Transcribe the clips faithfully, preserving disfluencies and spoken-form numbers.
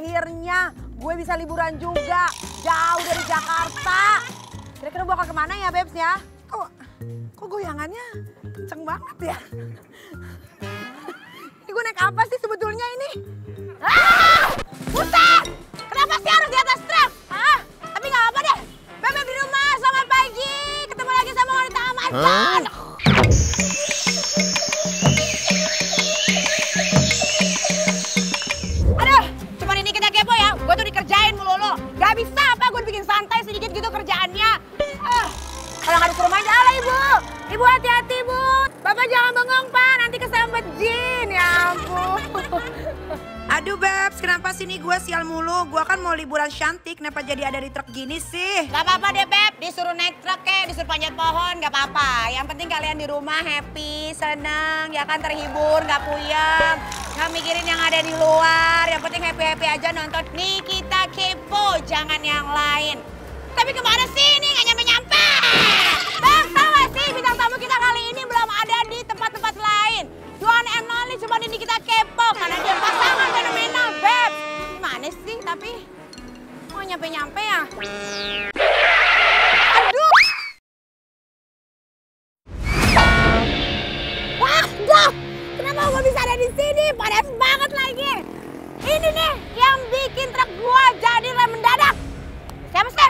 Akhirnya gue bisa liburan juga, jauh dari Jakarta. Kira-kira bakal kemana ya, Bebs ya? Kok, kok goyangannya kenceng banget ya? Ini gue naik apa sih sebetulnya ini? Ah! Buset! Kenapa sih harus di atas truk? Ah, tapi gak apa deh. Bebek di rumah, selamat pagi. Ketemu lagi sama wanita Amazon. Aduh, cuman ini kita kepo ya. Gue tuh dikerjain melulu. Gak bisa apa gue bikin santai sedikit gitu kerjaannya. Ah, kalau gak disuruh main, alah ibu. Ibu hati-hati bu. Bapak jangan bengong pak, nanti kesambet jin. Ya ampun. Aduh Bebs, kenapa sih nih gue sial mulu? Gue kan mau liburan cantik, kenapa jadi ada di truk gini sih? Gak apa-apa deh Beb, disuruh naik truk kek, disuruh panjat pohon, gak apa-apa. Yang penting kalian di rumah happy, seneng, ya kan terhibur, gak puyeng. Gak mikirin yang ada di luar, yang penting happy-happy aja nonton Nikita Kepo, jangan yang lain. Tapi kemana sih ini? Gak nyampe-nyampe. Bang, tau gak sih bintang tamu kita kali ini belum ada di tempat-tempat lain. The one and only cuma di Nikita Kepo, karena dia pasangan fenomenal, Beb. Gimana sih, tapi mau nyampe-nyampe ya? Aduh! Waduh! Kenapa gue bisa ada di sini? Panas banget lagi. Ini nih yang bikin truk gua jadi rem mendadak. Siapa sih?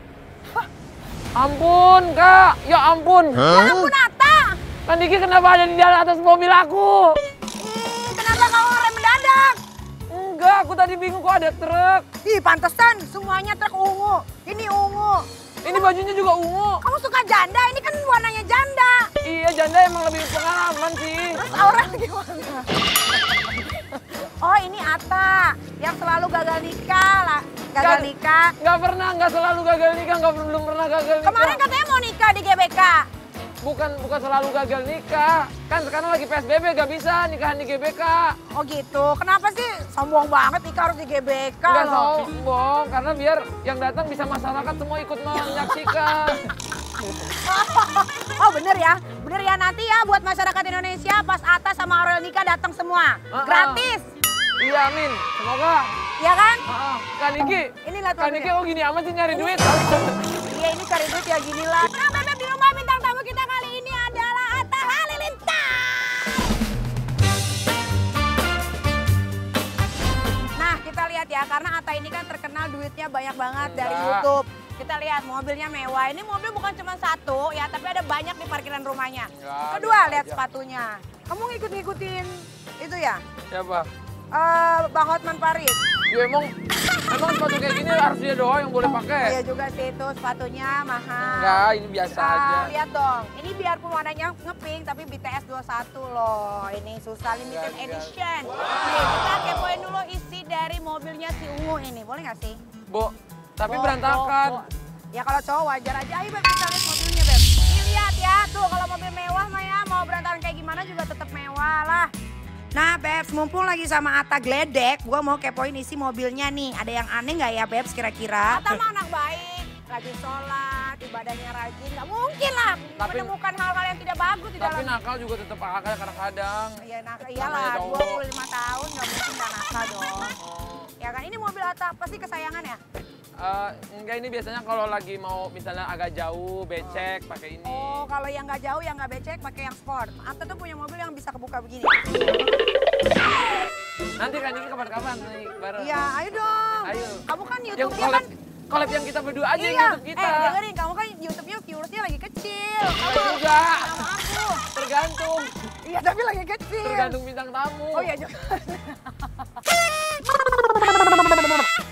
Ampun, Kak. Ya ampun. Ya ampun, Atta. Kan Diki kenapa ada di atas mobil aku? Ih, kenapa kamu rem mendadak? Enggak, aku tadi bingung kok ada truk. Ih, pantesan semuanya truk ungu. Ini ungu. Ini bajunya juga ungu. Kamu suka janda? Ini kan warnanya janda. Iya, janda emang lebih pengalaman sih. Terus Aura gimana? Oh, ini Atta yang selalu gagal nikah lah. Gagal Kan- nikah. Nggak pernah, nggak selalu gagal nikah, nggak belum pernah gagal nikah. Kemarin katanya mau nikah di G B K. Bukan, bukan selalu gagal nikah. Kan sekarang lagi P S B B, nggak bisa nikahan di G B K. Oh gitu. Kenapa sih sombong banget nikah harus di G B K Nggak loh? sombong, karena biar yang datang bisa masyarakat semua ikut menyaksikan. Oh bener ya, bener ya nanti ya buat masyarakat Indonesia pas Atta sama Aurel nikah datang semua. Ah, ah. Gratis. Iya, amin. Semoga. Ya kan? Ah, Kak Niki. Ini lihat Kak Niki, oh gini amat sih nyari duit. Iya ini cari duit ya gini lah. Nah Bebek di rumah bintang tamu kita kali ini adalah Atta Halilintar. Nah kita lihat ya karena Atta ini kan terkenal duitnya banyak banget dari Enggak. YouTube. Kita lihat mobilnya mewah. Ini mobil bukan cuma satu ya tapi ada banyak di parkiran rumahnya. Enggak, Kedua biasa lihat aja. sepatunya. Kamu ngikut-ngikutin itu ya? Siapa? Eh, Bang Hotman Paris. Ya emang, emang sepatu kayak gini harus dia doang yang boleh pakai. Iya juga sih itu sepatunya mahal. Enggak, ini biasa Ah, aja. lihat dong, ini biarpun warnanya ngepink tapi B T S dua puluh satu loh. Ini susah limited Enggak, edition. Nih, kita kepoin dulu isi dari mobilnya si Ungu ini. Boleh nggak sih? Bo, tapi Bo, berantakan. bo, bo. Ya kalau cowok wajar aja. Ayo Beb, kita lihat mobilnya Beb. Ini lihat ya, tuh kalau mobil mewah mah ya mau berantakan kayak gimana juga tetap mewah lah. Nah Bebs, mumpung lagi sama Atta Gledek, gua mau kepoin isi mobilnya nih. Ada yang aneh nggak ya Bebs kira-kira? Atta mah anak baik, rajin sholat, ibadahnya rajin. Nggak mungkin lah Tapi- menemukan hal-hal yang tidak bagus di Tapi dalam. nakal juga tetap akal kadang-kadang. Iya nak, Namanya iyalah cowok. dua puluh lima tahun nggak mungkin nggak nakal dong. Oh, Ya kan, ini mobil Atta pasti kesayangan ya? eh, enggak, ini biasanya kalau lagi mau misalnya agak jauh, becek, pakai ini. Oh, kalau yang nggak jauh, yang nggak becek, pakai yang sport. Atta tuh punya mobil yang bisa kebuka begini. Nanti kan ini kapan-kapan nih bareng. Iya, ayo dong. Ayo. Kamu kan Yang YouTube-nya collab, kan collab yang kita berdua aja yang iya. YouTube kita. Eh, dengerin, kamu kan YouTube-nya viewersnya lagi kecil. Enggak Kamu juga. sama aku. Tergantung, Iya, tapi lagi kecil. tergantung bintang tamu. Oh iya juga.